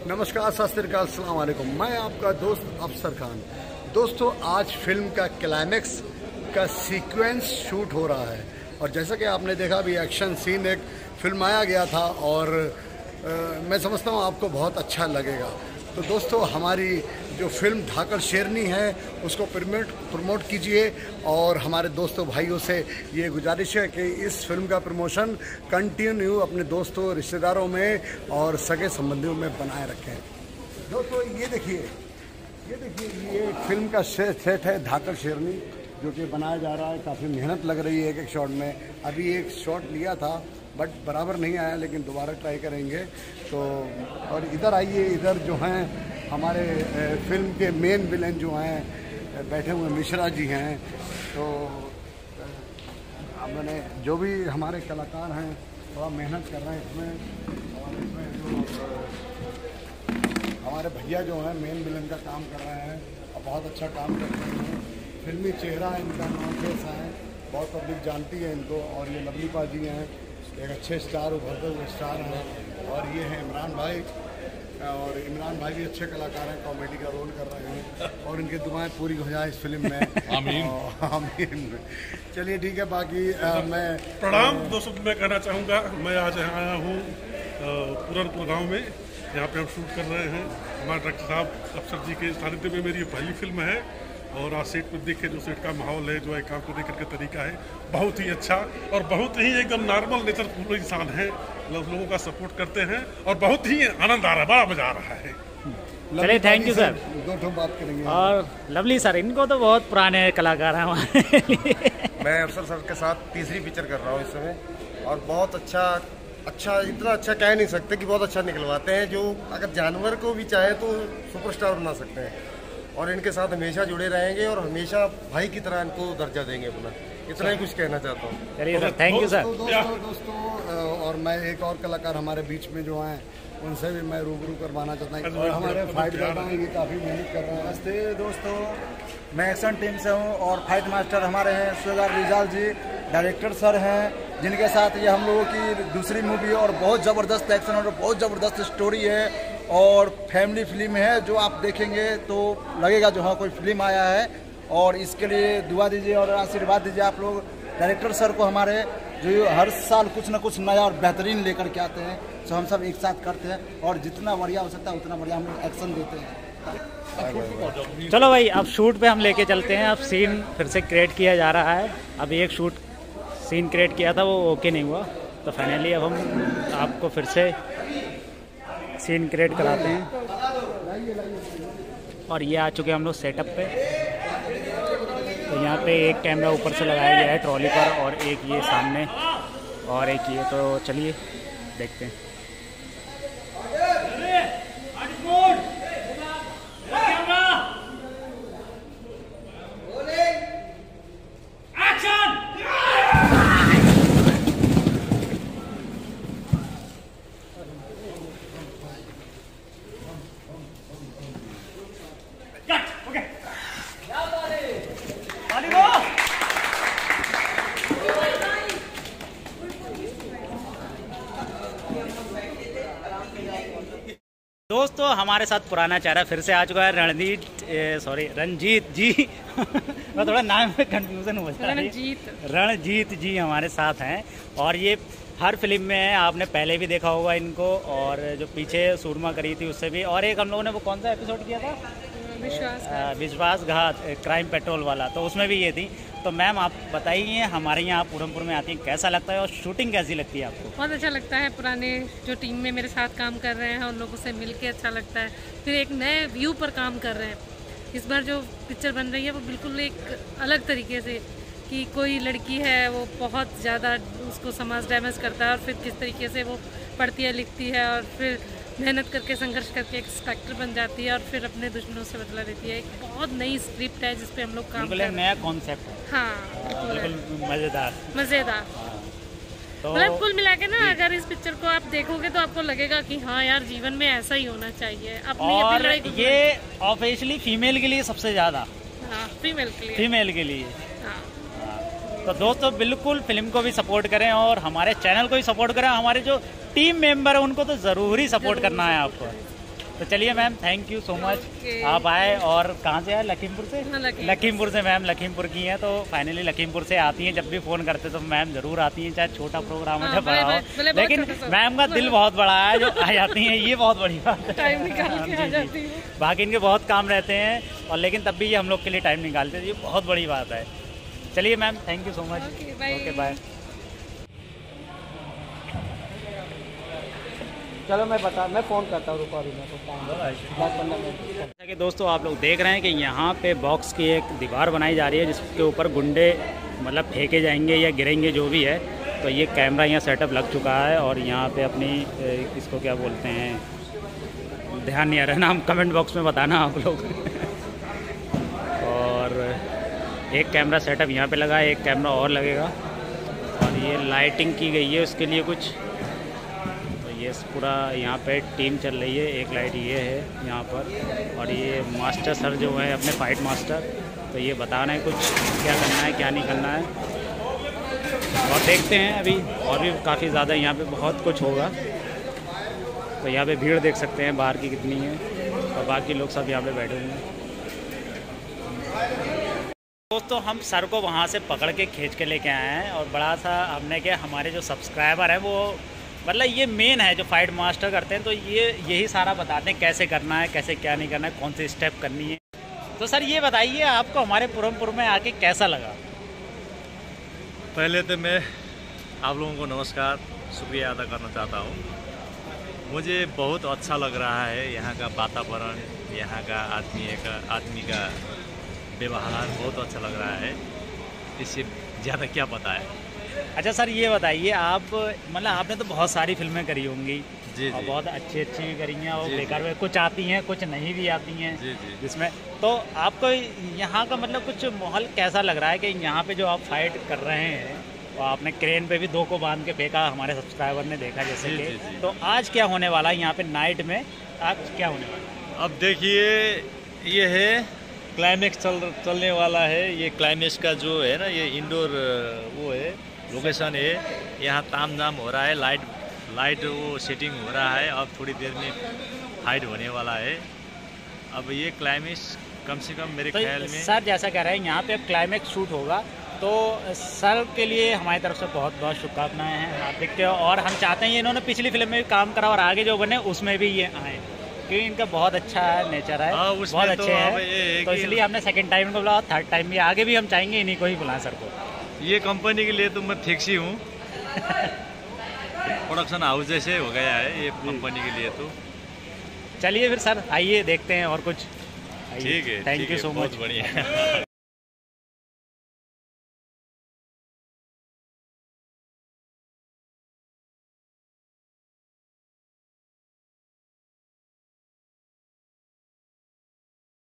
नमस्कार, सत श्री अकाल, अस्सलाम वालेकुम। मैं आपका दोस्त अफसर खान। दोस्तों, आज फिल्म का क्लाइमैक्स का सीक्वेंस शूट हो रहा है और जैसा कि आपने देखा भी एक्शन सीन एक फिल्माया गया था और मैं समझता हूँ आपको बहुत अच्छा लगेगा। तो दोस्तों, हमारी जो फिल्म धाकड़ शेरनी है उसको प्रमोट कीजिए और हमारे दोस्तों भाइयों से ये गुजारिश है कि इस फिल्म का प्रमोशन कंटिन्यू अपने दोस्तों, रिश्तेदारों में और सगे संबंधियों में बनाए रखें। दोस्तों, ये देखिए ये फिल्म का सेट है धाकड़ शेरनी, जो कि बनाया जा रहा है। काफ़ी मेहनत लग रही है एक शॉट में। अभी एक शॉट लिया था बट बराबर नहीं आया, लेकिन दोबारा ट्राई करेंगे। तो और इधर आइए, इधर जो हैं हमारे फिल्म के मेन विलेन जो हैं बैठे हुए मिश्रा जी हैं। तो मैंने जो भी हमारे कलाकार हैं थोड़ा मेहनत कर रहे हैं इसमें, और इसमें जो हमारे भैया जो हैं मेन विलेन का काम कर रहे हैं और बहुत अच्छा काम कर रहे हैं। फिल्मी चेहरा है इनका, नाम कैसा है, बहुत पब्लिक जानती है इनको। और ये लवली पाजी हैं, एक अच्छे स्टार, उभरते हुए स्टार हैं। और ये हैं इमरान भाई, और इमरान भाई भी अच्छे कलाकार हैं, कॉमेडी का रोल कर रहे हैं और इनकी दुआएं पूरी हो जाए इस फिल्म में। आमीन। चलिए ठीक है। बाकी मैं प्रणाम दोस्तों, मैं कहना चाहूँगा, मैं आज यहाँ आया हूँ पूरनपुर गाँव में। यहाँ पे हम शूट कर रहे हैं। हमारे डायरेक्टर साहब अफसर जी के सानिध्य में मेरी पहली फिल्म है और आज सेट पर देख के जो सेट का माहौल है, जो है काम को देख के तरीका है, बहुत ही अच्छा और बहुत ही एकदम नॉर्मल नेचर पूरे इंसान है। लोगों का सपोर्ट करते हैं और बहुत ही आनंद आ रहा है, बड़ा मजा आ रहा है। चलिए, थैंक यू सर। दो बात करेंगे। और लवली सर, इनको तो बहुत पुराने कलाकार हैं हमारे लिए। मैं अफसर सर के साथ तीसरी पिक्चर कर रहा हूँ इस समय और बहुत अच्छा इतना अच्छा कह नहीं सकते कि बहुत अच्छा निकलवाते हैं। जो अगर जानवर को भी चाहे तो सुपरस्टार बना सकते हैं और इनके साथ हमेशा जुड़े रहेंगे और हमेशा भाई की तरह इनको दर्जा देंगे अपना। इतना ही कुछ कहना चाहता हूँ। चलिए सर, थैंक यू सर। दोस्तों, और मैं एक और कलाकार हमारे बीच में जो हैं उनसे भी मैं रूबरू करवाना चाहता हूँ और हमारे फाइट करना है, ये काफ़ी मेहनत कर रहे हैं। नमस्ते दोस्तों, मैं एक्शन टीम से हूँ और फाइट मास्टर हमारे हैं सुगार रिजाल जी, डायरेक्टर सर हैं, जिनके साथ ये हम लोगों की दूसरी मूवी और बहुत ज़बरदस्त एक्शन और बहुत ज़बरदस्त स्टोरी है और फैमिली फिल्म है। जो आप देखेंगे तो लगेगा जो हाँ कोई फिल्म आया है। और इसके लिए दुआ दीजिए और आशीर्वाद दीजिए आप लोग डायरेक्टर सर को हमारे, जो हर साल कुछ ना कुछ नया और बेहतरीन लेकर के आते हैं। तो हम सब एक साथ करते हैं और जितना बढ़िया हो सकता है उतना बढ़िया हम लोग एक्शन देते हैं। चलो भाई, अब शूट पे हम लेके चलते हैं। अब सीन फिर से क्रिएट किया जा रहा है। अभी एक सीन क्रिएट किया था, वो ओके नहीं हुआ, तो फाइनली अब हम आपको फिर से सीन क्रिएट कराते हैं। और ये आ चुके हम लोग सेटअप पे। तो यहाँ पे एक कैमरा ऊपर से लगाया गया है ट्रॉली पर और एक ये सामने और एक ये। तो चलिए देखते हैं। दोस्तों, हमारे साथ पुराना चेहरा फिर से आ चुका है, रंजीत जी। मैं थोड़ा नाम में कंफ्यूजन हो जाता है। रणजीत जी हमारे साथ हैं और ये हर फिल्म में है। आपने पहले भी देखा होगा इनको, और जो पीछे सूरमा करी थी उससे भी। और एक हम लोगों ने वो कौन सा एपिसोड किया था, विश्वासघात, क्राइम पेट्रोल वाला, तो उसमें भी ये थी। तो मैम, आप बताइए, हमारे यहाँ पूरनपुर में आती है, कैसा लगता है और शूटिंग कैसी लगती है आपको? बहुत अच्छा लगता है। पुराने जो टीम में मेरे साथ काम कर रहे हैं उन लोगों से मिल के अच्छा लगता है। फिर एक नए व्यू पर काम कर रहे हैं। इस बार जो पिक्चर बन रही है वो बिल्कुल एक अलग तरीके से, कि कोई लड़की है वो बहुत ज़्यादा उसको समाज डैमेज करता है और फिर किस तरीके से वो पढ़ती है, लिखती है और फिर मेहनत करके, संघर्ष करके एक इंस्पेक्टर बन जाती है और फिर अपने दुश्मनों से बदला लेती है। एक बहुत नई स्क्रिप्ट है जिस पे हम लोग काम कर रहे हैं। नया कॉन्सेप्ट है। हाँ, बिल्कुल मज़ेदार। तो मतलब कुल मिला के ना, अगर इस पिक्चर को आप देखोगे तो आपको लगेगा कि हाँ यार, जीवन में ऐसा ही होना चाहिए। और ये ऑफिशियली फीमेल के लिए सबसे ज़्यादा। हाँ, फीमेल के लिए। हाँ। तो दोस्तों बिल्कुल फिल्म को भी सपोर्ट करें और हमारे चैनल को भी सपोर्ट करें। हमारे जो टीम मेंबर है उनको तो ज़रूर ही सपोर्ट करना है आपको। तो चलिए ma'am, thank you so much, आप आए। और कहाँ से आए? लखीमपुर से? लखीमपुर से मैम, लखीमपुर की हैं, तो फाइनली लखीमपुर से आती हैं। जब भी फ़ोन करते तो मैम ज़रूर आती हैं, चाहे छोटा प्रोग्राम हो चाहे बड़ा हो, लेकिन मैम का दिल बहुत बड़ा है जो आ जाती हैं, ये बहुत बड़ी बात है। टाइम निकाल के आ जाती है। बाकी इनके बहुत काम रहते हैं, और लेकिन तब भी ये हम लोग के लिए टाइम निकालते हैं, ये बहुत बड़ी बात है। चलिए ma'am, thank you so much, okay bye. चलो मैं फ़ोन करता हूँ, रुको अभी मैं 10-15 मिनट। जैसा कि दोस्तों आप लोग देख रहे हैं कि यहाँ पे बॉक्स की एक दीवार बनाई जा रही है, जिसके ऊपर गुंडे मतलब फेंके जाएंगे या गिरेंगे, जो भी है। तो ये कैमरा यहाँ सेटअप लग चुका है, और यहाँ पे अपनी इसको क्या बोलते हैं, ध्यान नहीं आ रहा नाम, कमेंट बॉक्स में बताना आप लोग। और एक कैमरा सेटअप यहाँ पे लगा है, एक कैमरा और लगेगा, और ये लाइटिंग की गई है उसके लिए कुछ। ये पूरा यहाँ पे टीम चल रही है, एक लाइट ये है यहाँ पर, और ये मास्टर सर जो है अपने फाइट मास्टर, तो ये बता रहे हैं कुछ क्या करना है क्या नहीं करना है। और देखते हैं अभी, और भी काफ़ी ज़्यादा यहाँ पे बहुत कुछ होगा। तो यहाँ पे भीड़ देख सकते हैं बाहर की कितनी है, और बाकी लोग सब यहाँ पे बैठे हुए हैं। दोस्तों हम सर को वहाँ से पकड़ के खींच के लेके आए हैं, और बड़ा सा हमने क्या, हमारे जो सब्सक्राइबर हैं वो मतलब ये मेन है जो फाइट मास्टर करते हैं, तो ये यही सारा बताते हैं कैसे करना है, कैसे क्या नहीं करना है, कौन सी स्टेप करनी है। तो सर ये बताइए आपको हमारे पुरमपुर में आके कैसा लगा? पहले तो मैं आप लोगों को नमस्कार, शुक्रिया अदा करना चाहता हूँ। मुझे बहुत अच्छा लग रहा है, यहाँ का वातावरण, यहाँ का आदमी का व्यवहार बहुत अच्छा लग रहा है, इससे ज़्यादा क्या बताएं। अच्छा सर ये बताइए, आप मतलब आपने तो बहुत सारी फिल्में करी होंगी जी, और जी। बहुत अच्छी भी करी हैं, और बेकार में कुछ आती हैं कुछ नहीं भी आती हैं जी, जी। जिसमें, तो आपको यहाँ का मतलब कुछ माहौल कैसा लग रहा है कि यहाँ पे जो आप फाइट कर रहे हैं, और आपने क्रेन पे भी 2 को बांध के फेंका, हमारे सब्सक्राइबर ने देखा जैसे जी, कि, जी, जी। तो आज क्या होने वाला है यहाँ पे नाइट में, आज क्या होने वाला है? अब देखिए, ये है क्लाइमेक्स चलने वाला है। ये क्लाइमेक्स का जो है ना, ये इंडोर वो है, लोकेशन है। यहाँ ताम झाम हो रहा है, लाइट वो सेटिंग हो रहा है, अब थोड़ी देर में फाइट होने वाला है। अब ये क्लाइमेक्स कम से कम मेरे ख्याल में सर जैसा कह रहे हैं यहाँ पे अब क्लाइमेक्स शूट होगा, तो सर के लिए हमारी तरफ से बहुत बहुत शुभकामनाएं हैं, हार्दिक के। और हम चाहते हैं इन्होंने पिछली फिल्म में भी काम करा, और आगे जो बने उसमें भी ये आए, क्योंकि इनका बहुत अच्छा नेचर है, बहुत अच्छे हैं। तो इसलिए हमने सेकंड टाइम इनको बुलाया, थर्ड टाइम भी, आगे भी हम चाहेंगे इन्हीं को ही बुलाएं सर को। ये कंपनी के लिए तो मैं फिक्स ही हूँ। प्रोडक्शन हाउस जैसे हो गया है ये कंपनी के लिए। तो चलिए फिर सर आइए देखते हैं और कुछ। ठीक है, थैंक यू सो मच, बहुत बढ़िया।